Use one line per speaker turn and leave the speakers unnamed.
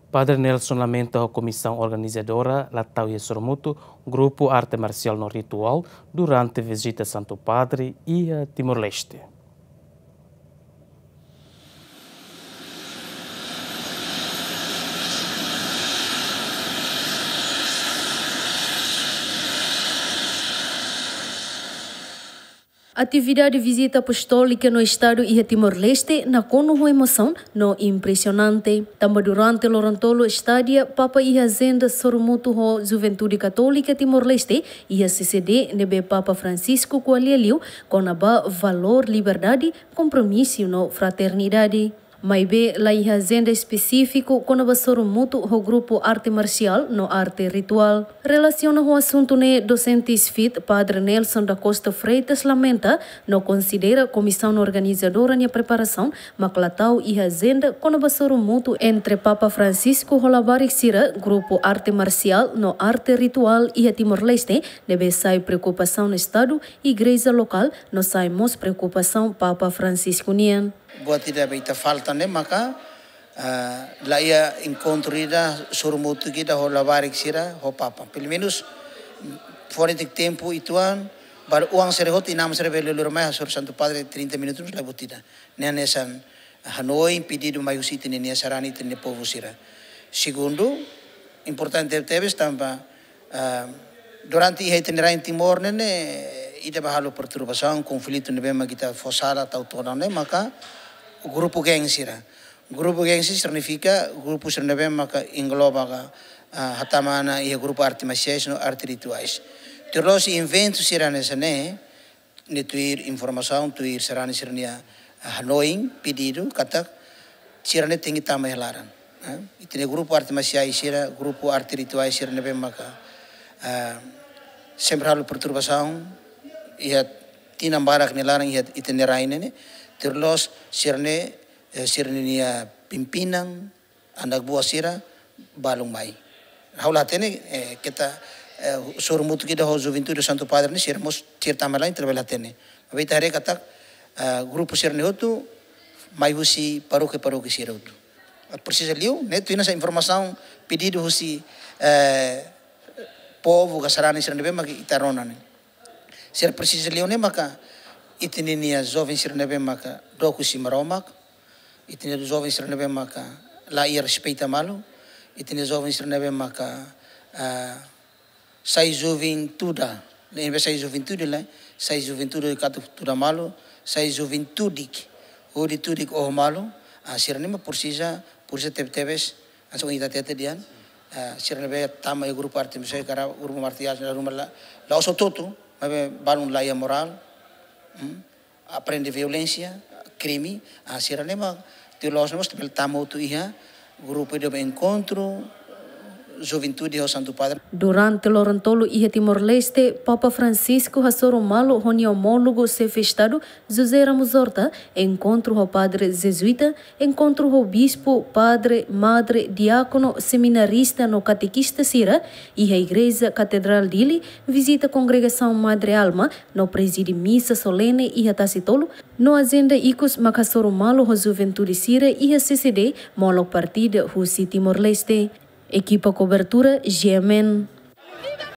Padre Nelson lamenta a comissão organizadora Latau e Soromuto, grupo arte marcial no ritual, durante a visita a Santo Padre e a Timor-Leste.
Atividade de visita apostólica no estado e Timor-Leste na cono emoção no impressionante. Também durante Lorantolo estádia Papa e Agenda Soromuto ho Juventude Católica Timor-Leste e a CCD nebe Papa Francisco Coalheliu com a valor liberdade compromisso no fraternidade. Maibe lá em agenda específico com a Soromuto o grupo arte marcial no arte ritual. Relaciona o assunto ne docente fit Padre Nelson da Costa Freitas lamenta não considera comissão organizadora na preparação maclatau e agenda com a Soromuto entre Papa Francisco Holabarik Sira grupo arte marcial no arte ritual e a Timor-Leste deve sai preocupação no estado e igreja local no sai mos preocupação Papa Francisco Nian.
Buat tidak baita falta ne maka la ia encontro ida Soromuto kita ho labarik sira ho papa pelo menos fora de tempo ituan bar uang serehot inam serevelo lurmai sur Santo Padre 30 minutos la butida ne nesan Hanoi pedido mai usite ne sarani ne povo sira. Segundo importante teves tamba durante i itinerário em Timor ne ida bahalo perturbação conflito ne bema kita fossada tau tona ne maka o grupo gengsira. Grupo gengsi significa grupo sernabem maka engloba hatamana e grupo arte marciais no arte rituais. Terlos invento sirane sane ne tuir informação tuir serane sirnia Hanoi pedido kata sirane tingi tama helaran. Itine grupo arte marciais sira grupo arte rituais sirnabem maka sempre halo perturbação e tinambarak nelaran e itinerário ne terlos sirne sirnia pimpinan anak buah sira balung mai. Haulatene kita Soromuto kita ho Juventude Santo Padre ni sirmos certa malain trabalhatene. Abita hari kata grupo sirne hotu mai husi paroque sira hotu. Precisa liu, né? Tu essa informação pedido husi povo gasarani sirne bem maka itarona ne. Sir precisa liu ne maka itininia jovens sirnebe maka doku si maromak itinia jovens sirnebe maka la ia respeita malo itinia jovens sirnebe maka sai juventude lembra sai juventude lá sai juventude katu tuda malo sai juventude odi tudik oh malo sirnebe precisa teves asong ita tete dian sirnebe tama e grupo arte museu cara grupo martial na rumah la oso toto mabe balun la ia moral aprende violência, crime, a Siranema, teológicos nós tamo tu ia grupo de encontro Juventude ao Santo Padre.
Durante Lorantolo e Timor-Leste, Papa Francisco Hassoromalo, homólogo se festado José Ramos Horta, encontro o padre jesuíta, encontro o bispo, padre, madre, diácono, seminarista no catequista Sira e a igreja catedral dele, visita a congregação Madre Alma, no presídio missa solene e a Tacitolo, no agenda Icos Macassoromalo, o Juventude Sira e a CCD, molo partida Russi Timor-Leste. Equipa cobertura GMN.